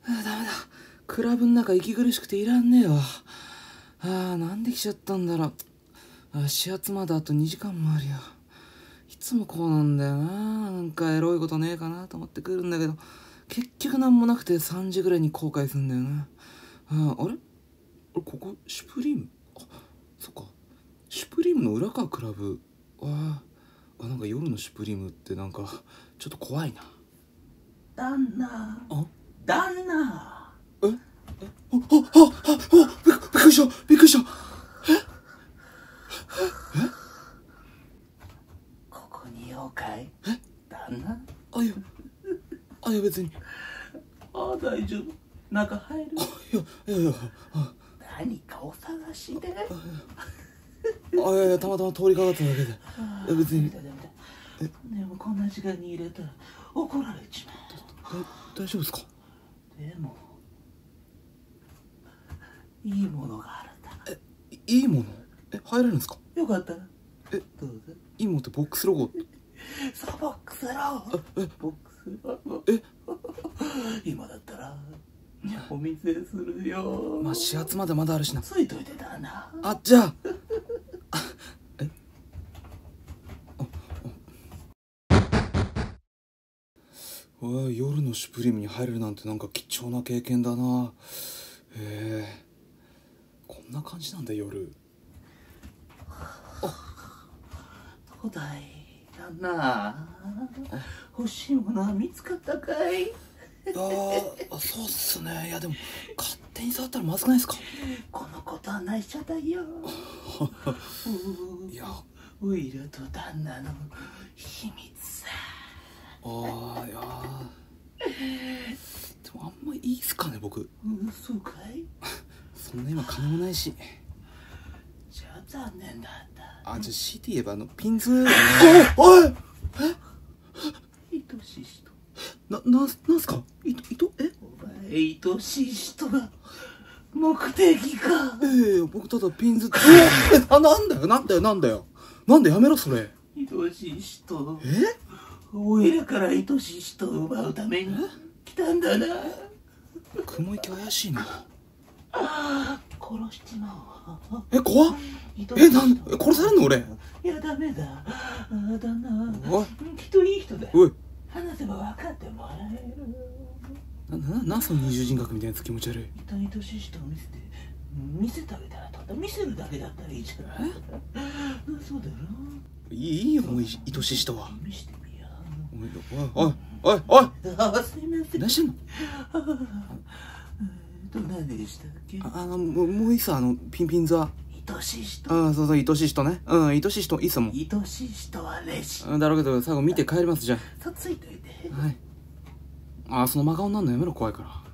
ダメだ。クラブの中息苦しくていらんねえわ。なんで来ちゃったんだろう。始発まであと2時間もあるよ。いつもこうなんだよな。なんかエロいことねえかなと思ってくるんだけど、結局なんもなくて3時ぐらいに後悔するんだよな。あれここシュプリーム。そっか、シュプリームの裏か。クラブ。なんか夜のシュプリームってなんかちょっと怖いな。 旦那。旦那。 びっくりした。びっくりした。 ここにいようかい。旦那。 いや別に。 大丈夫。中入る。 いや何かお探しで。 たまたま通りかかっただけで。別に。 でもこんな時間に入れたら怒られちまう。 大丈夫ですか？ でもいいものがあるんだ。 いいもの？入れるんですか？ よかったらどうぞ。 いいものってボックスロゴ？ そう、ボックスロゴ。ボックスロゴ。今だったらお見せするよ。 始発までまだあるしな。 ついといてたな。 じゃあ夜のシュプリームに入れるなんてなんか貴重な経験だな。こんな感じなんだ夜。 どうだい旦那、欲しいものは見つかったかい？ そうっすね。いやでも勝手に触ったらまずくないですか？ このことは内緒だよ。 いや、 オイルと旦那の秘密さ。 いやでもあんまいいっすかね僕。 そうかい？ そんな今金もないし。 じゃあ残念だった。 じゃあ強いて言えばピンズ。 愛しい人。 なんすか？ お前愛しい人が目的か。 僕ただピンズって。なんだよ。なんでやめろそれ。 愛しい人。おいらから愛しい人を奪うために来たんだな。 雲行き怪しいな。 殺しちまおう。 怖っ。殺されんの俺。 いやダメだ。旦那きっといい人だ。話せば分かってもらえる。 なんその二重人格みたいなやつ気持ち悪い。 愛しい人を見せてあげたらどうだ。見せるだけだったらいいじゃない。そうだろ。 いいよもう愛しい人は。 見せてみよおいすいません。 何してんの？ 何でしたっけ？ もういいさ。ピンズは愛しい人。 そう愛しい人ね。愛しい人いいさもう。 愛しい人はレジだろうけど最後見て帰ります。じゃあついといて。 その真顔になんのやめろ。怖いから。